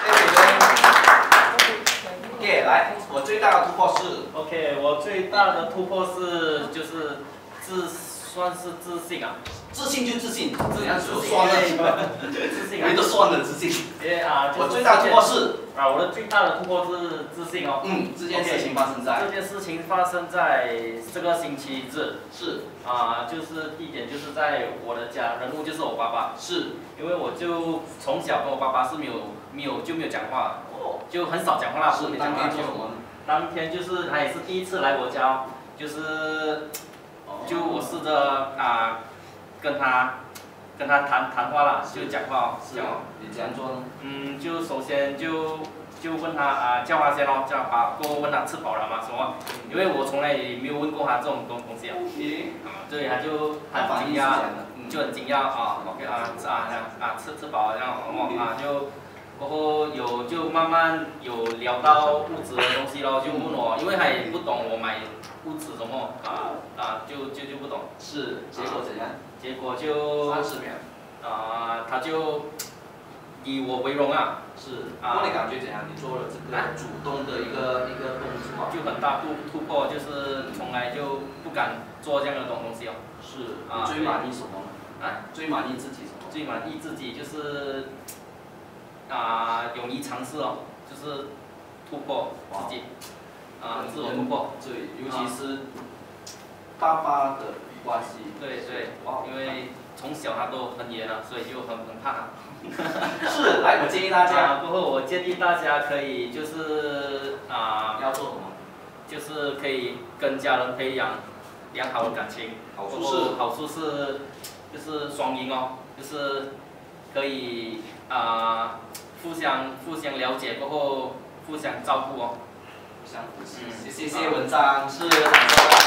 OK， 来，我最大的突破是 OK， 我最大的突破是就是算是自信啊。 自信就自信，怎样说算了？ 自信啊。 没得算的自信。我最大的突破是我的最大的突破是自信哦。 这件事情发生在。 这件事情发生在这个星期日。 是。 就是地点就是在我的家，人物就是我爸爸。 是。因为我就从小跟我爸爸是没有讲话，就很少讲话啦，不没讲话。当天就是他也是第一次来我家，就我试着跟他谈话啦，就讲话是你怎样做呢？ 就首先就问他叫他先咯，叫他爸，过后问他吃饱了吗？什么？因为我从来也没有问过他这种东西啊。对，他就很惊讶，就很惊讶OK 吃饱了这样就。过后就慢慢有聊到物质的东西咯，就问我，因为他也不懂我买物质什么就不懂。 是，结果怎样？ 结果就 30秒。 他就以我为荣啊。 是。你感觉怎样？你做了这个主动的一个动作， 就很大突破，就是从来就不敢做这样的东西哦。 是。最满意什么呢？最满意自己什么？ 最满意自己就是。勇于尝试哦，就是突破自己，自我突破。 对，尤其是爸爸的关系。 对，因为从小他都很严了，所以就很怕。 是，来，我建议大家。 过后我建议大家可以就是要做什么？ 就是可以跟家人培养良好的感情。好处是就是双赢哦，就是可以互相了解过后，互相照顾哦， 互相扶持。谢谢文章，是。